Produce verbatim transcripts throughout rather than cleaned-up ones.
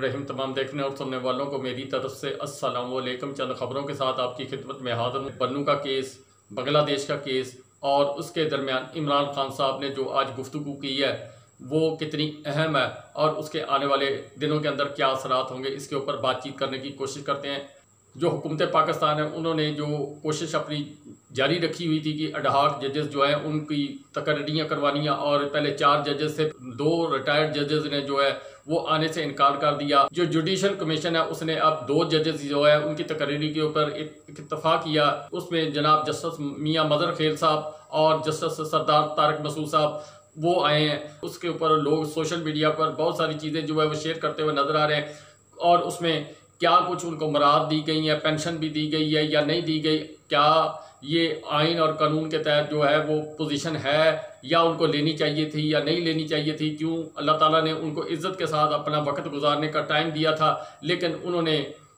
रहीम। तमाम देखने और सुनने वालों को मेरी तरफ से अस्सलाम वालेकुम। चंद खबरों के साथ आपकी खिदमत में हाजिर हूँ। पन्नू का केस, बांग्लादेश का केस और उसके दरमियान इमरान खान साहब ने जो आज गुफ्तगू की है वो कितनी अहम है और उसके आने वाले दिनों के अंदर क्या असरात होंगे, इसके ऊपर बातचीत करने की कोशिश करते हैं। जो हुकूमत पाकिस्तान है उन्होंने जो कोशिश अपनी जारी रखी हुई थी कि अडहाक जजेस जो है उनकी तकरीरियाँ करवानी है, और पहले चार जजेस से दो रिटायर्ड जजेस ने जो है वो आने से इनकार कर दिया। जो जुडिशल कमीशन है उसने अब दो जजेस जो है उनकी तकरीरी के ऊपर इत्तफाक किया। उसमें जनाब जस्टिस मियाँ मदर खेल साहब और जस्टिस सरदार तारक मसूद साहब वो आए हैं। उसके ऊपर लोग सोशल मीडिया पर बहुत सारी चीज़ें जो है वो शेयर करते हुए नजर आ रहे हैं, और उसमें क्या कुछ उनको मुराद दी गई है, पेंशन भी दी गई है या नहीं दी गई, क्या ये आइन और कानून के तहत जो है वो पोजीशन है या उनको लेनी चाहिए थी या नहीं लेनी चाहिए थी, क्यों अल्लाह ताला ने उनको इज्जत के साथ अपना वक्त गुजारने का टाइम दिया था, लेकिन उन्होंने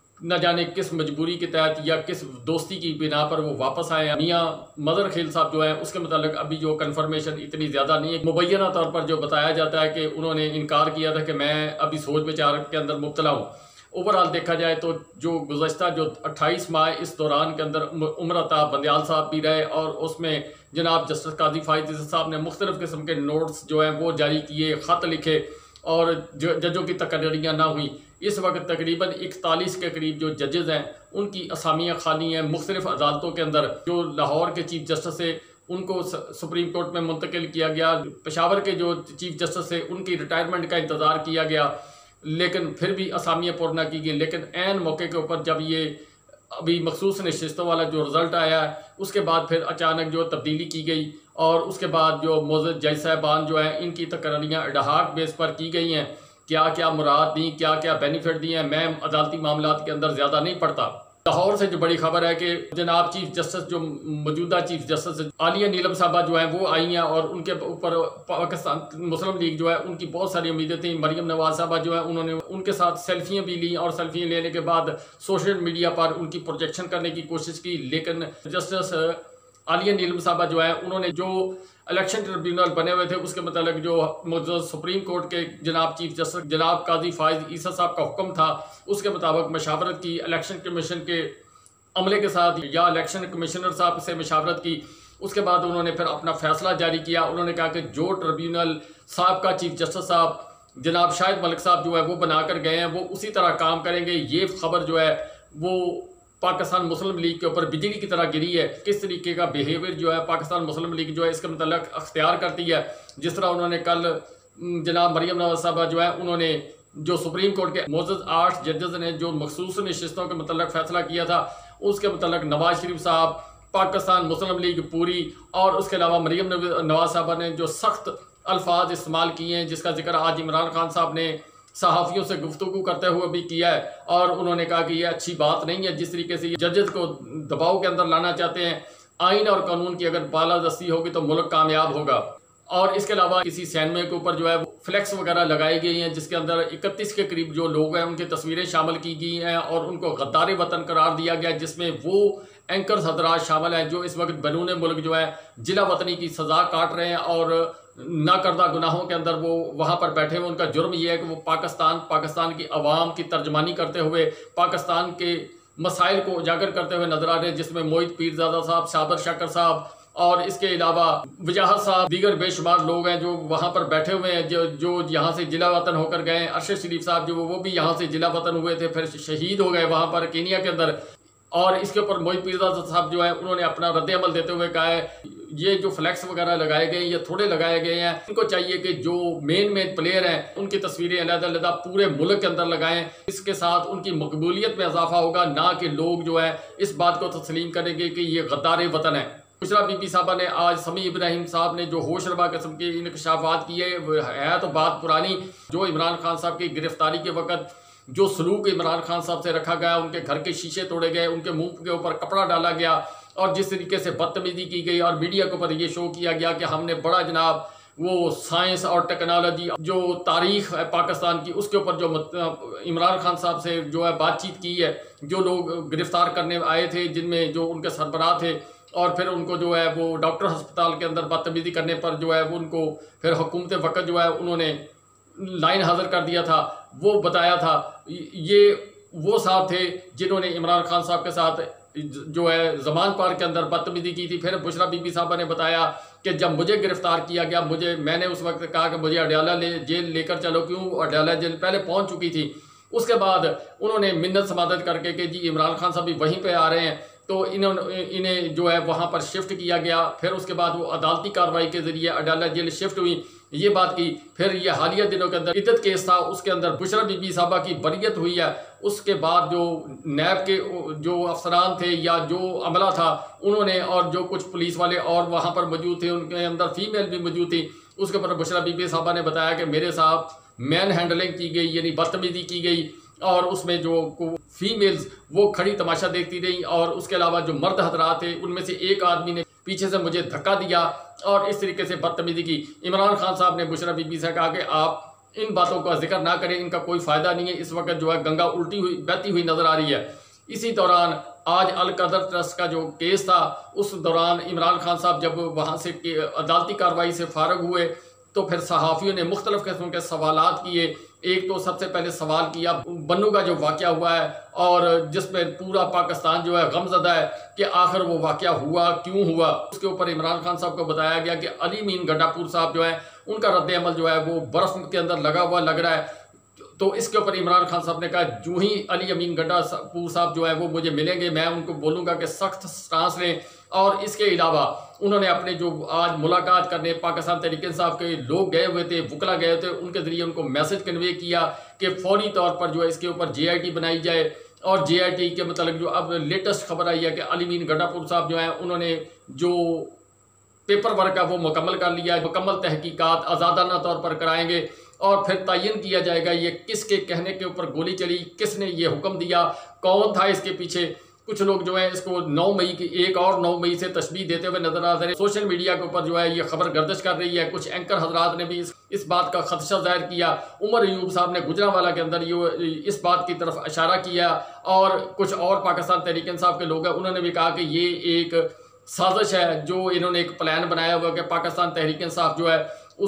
न जाने किस मजबूरी के तहत या किस दोस्ती की बिना पर वो वापस आए हैं। मियाँ मदर खेल साहब जो है उसके मतलब अभी जो कन्फर्मेशन इतनी ज़्यादा नहीं है। मुबैना तौर पर जो बताया जाता है कि उन्होंने इनकार किया था कि मैं अभी सोच विचार के अंदर मुब्तला हूँ। ओवरऑल देखा जाए तो जो गुज़श्ता जो अट्ठाईस माह इस दौरान के अंदर उम्रता बंदयाल साहब भी रहे, और उसमें जनाब जस्टिस काजी फायद साहब ने मुख्तलिफ़ किस्म के नोट्स जो हैं वो जारी किए, ख़त लिखे, और जजों की तकरीरियाँ ना हुई। इस वक्त तकरीबन इकतालीस के करीब जो जजेज़ हैं उनकी असामियाँ खाली हैं मुख्तलिफ़ अदालतों के अंदर। जो लाहौर के चीफ जस्टिस है उनको सुप्रीम कोर्ट में मुंतकिल किया गया, पेशावर के जो चीफ जस्टिस है उनकी रिटायरमेंट का इंतज़ार किया गया, लेकिन फिर भी असामियाँ पुर ना की गई। लेकिन ऐन मौके के ऊपर जब ये अभी मखसूस नशिस्तों वाला जो रिज़ल्ट आया है उसके बाद फिर अचानक जो तब्दीली की गई, और उसके बाद जो मोअज़्ज़ज़ जज साहबान जो हैं इनकी तकरीरियाँ अडहाक बेस पर की गई हैं। क्या क्या मुराद दी, क्या क्या बेनिफिट दिए हैं, मैं अदालती मामलात के अंदर ज़्यादा नहीं पढ़ता। लाहौर से जो बड़ी खबर है कि जनाब चीफ जस्टिस जो मौजूदा चीफ जस्टिस आलिया नीलम साहबा जो हैं वो आई हैं, और उनके ऊपर पाकिस्तान मुस्लिम लीग जो है उनकी बहुत सारी उम्मीदें थी। मरियम नवाज साहबा जो है उन्होंने उनके साथ सेल्फियाँ भी ली, और सेल्फियाँ लेने के बाद सोशल मीडिया पर उनकी प्रोजेक्शन करने की कोशिश की, लेकिन जस्टिस आलिया नीलम साहबा जो है उन्होंने जो इलेक्शन ट्रिब्यूनल बने हुए थे उसके मतलब जो मौजूदा सुप्रीम कोर्ट के जनाब चीफ जस्टिस जनाब काजी फायद ईसा साहब का हुक्म था उसके मुताबिक मशावरत की, इलेक्शन कमीशन के अमले के साथ या इलेक्शन कमिश्नर साहब से मशावरत की। उसके बाद उन्होंने फिर अपना फैसला जारी किया। उन्होंने कहा कि जो ट्रिब्यूनल साहब का चीफ जस्टिस साहब जनाब शाहिद मलिक साहब जो है वो बनाकर गए हैं वो उसी तरह काम करेंगे। ये खबर जो है वो पाकिस्तान मुस्लिम लीग के ऊपर बिजली की तरह गिरी है। किस तरीके का बिहेवियर जो है पाकिस्तान मुस्लिम लीग जो है इसके मतलब अख्तियार करती है। जिस तरह उन्होंने कल जनाब मरियम नवाज साहबा जो है उन्होंने जो सुप्रीम कोर्ट के मोअज़्ज़ज़ आठ जजेस ने जो मखसूस नशिस्तों के मतलब फैसला किया था उसके मतलब नवाज शरीफ साहब, पाकिस्तान मुस्लिम लीग पूरी, और उसके अलावा मरियम नवाज साहबा ने जो सख्त अल्फाज इस्तेमाल किए हैं जिसका जिक्र आज इमरान खान साहब ने सहाफ़ियों से गुफ्तगू करते हुए भी किया है, और उन्होंने कहा कि यह अच्छी बात नहीं है जिस तरीके से ये जजेस को दबाव के अंदर लाना चाहते हैं। आइन और कानून की अगर बालादस्ती होगी तो मुल्क कामयाब होगा। और इसके अलावा किसी सैनमे के ऊपर जो है फ्लैक्स वगैरह लगाई गई हैं जिसके अंदर इकतीस के करीब जो लोग हैं उनकी तस्वीरें शामिल की गई हैं, और उनको गद्दार वतन करार दिया गया, जिसमें वो एंकर हजरात शामिल हैं जो इस वक्त बैरून मुल्क जो है जिला वतनी की सज़ा काट रहे हैं, और ना करदा गुनाहों के अंदर वो वहाँ पर बैठे हुए। उनका जुर्म यह है कि वो पाकिस्तान पाकिस्तान की आवाम की तर्जमानी करते हुए पाकिस्तान के मसाइल को उजागर करते हुए नजर आ रहे हैं, जिसमें मोहित पीरजादा साहब, साबर शाकर साहब और इसके अलावा वजाहत साहब, दीगर बेशुमार लोग हैं जो वहाँ पर बैठे हुए हैं, जो जो यहाँ से जिला वतन होकर गए। अरशद शरीफ साहब जो वो भी यहाँ से जिला वतन हुए थे, फिर शहीद हो गए वहाँ पर केनिया के अंदर। और इसके ऊपर मोहित पीरजादा साहब जो है उन्होंने अपना रद्द अमल देते हुए कहा है ये जो फ्लैक्स वगैरह लगाए गए ये थोड़े लगाए गए हैं, इनको चाहिए कि जो मेन मेन प्लेयर हैं उनकी तस्वीरें अलग-अलग पूरे मुल्क के अंदर लगाएं। इसके साथ उनकी मकबूलियत में इजाफा होगा, ना कि लोग जो है इस बात को तस्लीम करेंगे कि ये गद्दार वतन है। मुशर्रफ बीबी साहबा ने आज समी इब्राहिम साहब ने जो होशरबा किस्म के इंकशाफात किए है तो बात पुरानी। जो इमरान खान साहब की गिरफ्तारी के वक्त जो सलूक इमरान खान साहब से रखा गया, उनके घर के शीशे तोड़े गए, उनके मुंह के ऊपर कपड़ा डाला गया, और जिस तरीके से बदतमीजी की गई और मीडिया के ऊपर ये शो किया गया कि हमने बड़ा जनाब वो साइंस और टेक्नोलॉजी जो तारीख है पाकिस्तान की उसके ऊपर जो इमरान खान साहब से जो है बातचीत की है, जो लोग गिरफ्तार करने आए थे जिनमें जो उनके सरबराह थे, और फिर उनको जो है वो डॉक्टर अस्पताल के अंदर बदतमीजी करने पर जो है वो उनको फिर हुकूमत वक़्त जो है उन्होंने लाइन हाजिर कर दिया था, वो बताया था। ये वो साहब थे जिन्होंने इमरान खान साहब के साथ जो है ज़मान पार्क के अंदर बदतमीजी की थी। फिर बुशरा बीबी साहबा ने बताया कि जब मुझे गिरफ्तार किया गया, मुझे मैंने उस वक्त कहा कि मुझे अडयाला ले जेल लेकर चलो, क्यों अडयाला जेल पहले पहुंच चुकी थी। उसके बाद उन्होंने मिन्नत समादत करके कि जी इमरान खान साहब भी वहीं पे आ रहे हैं, तो इन्होंने इन्हें जो है वहाँ पर शिफ्ट किया गया। फिर उसके बाद वो अदालती कार्रवाई के ज़रिए अडयाला जेल शिफ्ट हुई, ये बात की। फिर ये हालिया दिनों के अंदर इद्दत केस था, उसके अंदर बुशरा बीबी साहबा की बरियत हुई है। उसके बाद जो नैब के जो अफसरान थे या जो अमला था उन्होंने, और जो कुछ पुलिस वाले और वहाँ पर मौजूद थे, उनके अंदर फीमेल भी मौजूद थी। उसके ऊपर बुशरा बीबी साहबा ने बताया कि मेरे साथ मैन हैंडलिंग की गई, यानी बदतमीजी की गई, और उसमें जो फीमेल्स वो खड़ी तमाशा देखती रही, और उसके अलावा जो मर्द हजरात थे उनमें से एक आदमी ने पीछे से मुझे धक्का दिया और इस तरीके से बदतमीजी की। इमरान खान साहब ने बुशरा बीबी से कहा कि आप इन बातों का जिक्र ना करें, इनका कोई फ़ायदा नहीं है, इस वक्त जो है गंगा उल्टी हुई बहती हुई नज़र आ रही है। इसी दौरान आज अल कदर ट्रस्ट का जो केस था, उस दौरान इमरान खान साहब जब वहाँ से अदालती कार्रवाई से फारग हुए तो फिर सहाफ़ियों ने मुख्तलिफ़ किस्म के सवालात किए। एक तो सबसे पहले सवाल किया बन्नू का जो वाक़या हुआ है, और जिसमें पूरा पाकिस्तान जो है गमज़दा है कि आखिर वो वाक़या हुआ क्यों हुआ। उसके ऊपर इमरान खान साहब को बताया गया कि अली अमीन गंडापुर साहब जो है उनका रद्द अमल जो है वो बर्फ़ के अंदर लगा हुआ लग रहा है। तो इसके ऊपर इमरान खान साहब ने कहा जो ही अली अमीन गंडापुर साहब जो है वो मुझे मिलेंगे, मैं उनको बोलूँगा कि सख्त स्टांस लें। और इसके अलावा उन्होंने अपने जो आज मुलाकात करने पाकिस्तान तहरीक इंसाफ के लोग गए हुए थे, वकला गए थे, उनके ज़रिए उनको मैसेज कन्वे किया कि फौरी तौर पर जो है इसके ऊपर जे आई टी बनाई जाए। और जे आई टी के मतलब जो अब लेटेस्ट खबर आई है कि अली अमीन गंडापुर साहब जो हैं उन्होंने जो पेपर वर्क है वो मुकम्मल कर लिया है, मुकम्मल तहकीकात आज़ादाना तौर पर कराएंगे, और फिर तयन किया जाएगा ये किसके कहने के ऊपर गोली चली, किसने ये हुक्म दिया, कौन था इसके पीछे। कुछ लोग जो है इसको नौ मई की एक और नौ मई से तशबीह देते हुए नजर आ रहे हैं। सोशल मीडिया के ऊपर जो है ये खबर गर्दिश कर रही है। कुछ एंकर हजरात ने भी इस, इस बात का खदशा जाहिर किया। उमर अयूब साहब ने गुजरांवाला के अंदर ये इस बात की तरफ इशारा किया, और कुछ और पाकिस्तान तहरीक इंसाफ के लोग हैं उन्होंने भी कहा कि ये एक साजिश है, जो इन्होंने एक प्लान बनाया हुआ कि पाकिस्तान तहरीक इंसाफ जो है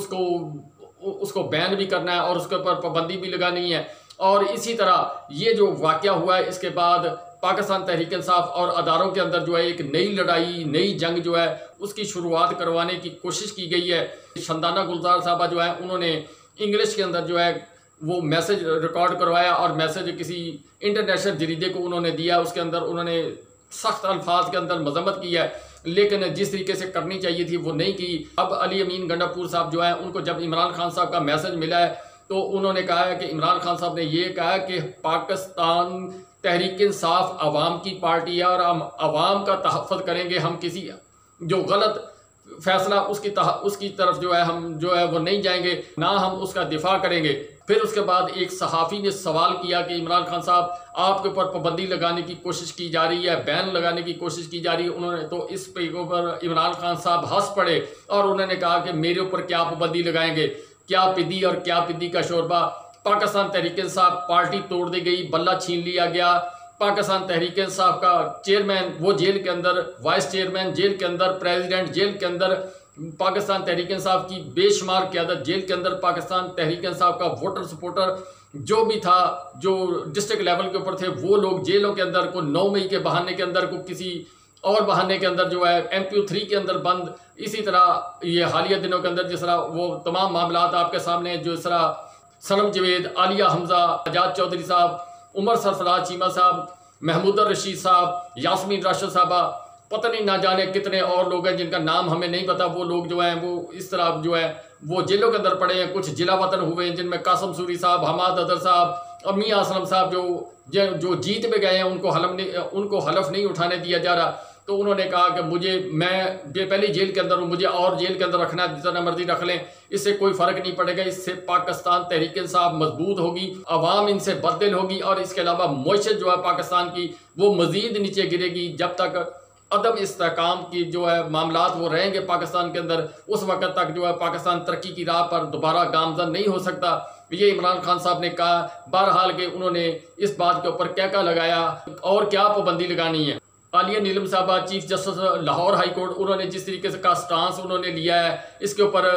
उसको उसको बैन भी करना है और उसके ऊपर पाबंदी भी लगानी है। और इसी तरह ये जो वाक़या हुआ है इसके बाद पाकिस्तान तहरीक इंसाफ और अदारों के अंदर जो है एक नई लड़ाई, नई जंग जो है उसकी शुरुआत करवाने की कोशिश की गई है। शंदाना गुलजार साहबा जो है उन्होंने इंग्लिश के अंदर जो है वो मैसेज रिकॉर्ड करवाया और मैसेज किसी इंटरनेशनल जरीदे को उन्होंने दिया। उसके अंदर उन्होंने सख्त अल्फाज के अंदर मजम्मत की है, लेकिन जिस तरीके से करनी चाहिए थी वो नहीं की। अब अली अमीन गंडापुर साहब जो है उनको जब इमरान खान साहब का मैसेज मिला है तो उन्होंने कहा है कि इमरान खान साहब ने ये कहा कि पाकिस्तान तहरीक इंसाफ अवाम की पार्टी है और हम अवाम का तहफ़्फ़ुज़ करेंगे, हम किसी जो गलत फैसला उसकी उसकी तरफ जो है हम जो है वो नहीं जाएंगे, ना हम उसका दिफा करेंगे। फिर उसके बाद एक सहाफ़ी ने सवाल किया कि इमरान खान साहब आपके ऊपर पाबंदी लगाने की कोशिश की जा रही है, बैन लगाने की कोशिश की जा रही है। उन्होंने तो इस पे ऊपर इमरान खान साहब हंस पड़े और उन्होंने कहा कि मेरे ऊपर क्या पाबंदी लगाएंगे, क्या पिद्दी और क्या पिद्दी का शोरबा। पाकिस्तान तहरीक इंसाफ पार्टी तोड़ दी गई, बल्ला छीन लिया गया। पाकिस्तान तहरीक इंसाफ का चेयरमैन वो जेल के अंदर, वाइस चेयरमैन जेल के अंदर, प्रेसिडेंट जेल के अंदर, पाकिस्तान तहरीक इंसाफ की बेशुमार क़यादत जेल के अंदर, पाकिस्तान तहरीक इंसाफ का वोटर सपोर्टर जो भी था, जो डिस्ट्रिक्ट लेवल के ऊपर थे, वो लोग जेलों के अंदर, को नौ मई के बहाने के अंदर, को किसी और बहाने के अंदर जो है एम पी ओ थ्री के अंदर बंद। इसी तरह ये हालिया दिनों के अंदर जिस तरह वो तमाम मामला आपके सामने, जो इस तरह सनम जवेद, आलिया हमजा, आजाद चौधरी साहब, उमर सरफराज चीमा साहब, महमूद रशीद साहब, यास्मीन राशिद साहबा, पता नहीं ना जाने कितने और लोग हैं जिनका नाम हमें नहीं पता। वो लोग जो हैं वो इस तरह जो है वो जेलों के अंदर पड़े हैं। कुछ जिला वतन हुए हैं जिनमें कासम सूरी साहब, हमाद अदर साहब और मियाँ असलम साहब जो जो जीत में गए हैं उनको हलफ नहीं उनको हलफ नहीं उठाने दिया जा रहा। तो उन्होंने कहा कि मुझे मैं पहले जेल के अंदर हूँ, मुझे और जेल के अंदर रखना है, जितना मर्जी रख लें, इससे कोई फ़र्क नहीं पड़ेगा। इससे पाकिस्तान तहरीक इंसाफ मजबूत होगी, अवाम इनसे बददिल होगी और इसके अलावा मईशत जो है पाकिस्तान की वो मज़ीद नीचे गिरेगी। जब तक अदम इस्तेहकाम की जो है मामलात वो रहेंगे पाकिस्तान के अंदर, उस वक्त तक जो है पाकिस्तान तरक्की की राह पर दोबारा गामजन नहीं हो सकता। ये इमरान खान साहब ने कहा। बहरहाल के उन्होंने इस बात के ऊपर क्या क्या लगाया और क्या पाबंदी लगानी है। आलिया नीलम साहबा chief justice Lahore high court, उन्होंने जिस तरीके से का स्टांस उन्होंने लिया है इसके ऊपर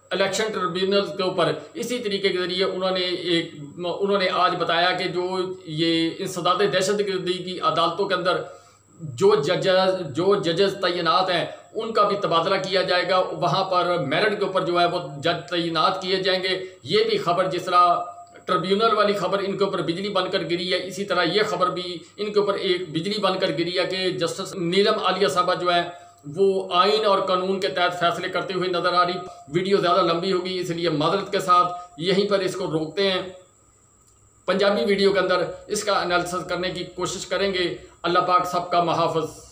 इलेक्शन ट्रिब्यूनल के ऊपर इसी तरीके के ज़रिए उन्होंने एक उन्होंने आज बताया कि जो ये इंसदाद दहशतगर्दी की अदालतों के अंदर जो जजेस जो जजेस तैनात हैं उनका भी तबादला किया जाएगा, वहाँ पर मेरिट के ऊपर जो है वो जज तैनात किए जाएंगे। ये भी खबर, जिस तरह ट्रिब्यूनल वाली खबर इनके ऊपर बिजली बनकर गिरी है, इसी तरह ये खबर भी इनके ऊपर एक बिजली बनकर गिरी है कि जस्टिस नीलम आलिया साहबा जो है वो आइन और कानून के तहत फैसले करते हुए नजर आ रही। वीडियो ज़्यादा लंबी होगी, इसलिए मादरत के साथ यहीं पर इसको रोकते हैं। पंजाबी वीडियो के अंदर इसका एनालिसिस करने की कोशिश करेंगे। अल्लाह पाक सबका महाफ़िज़।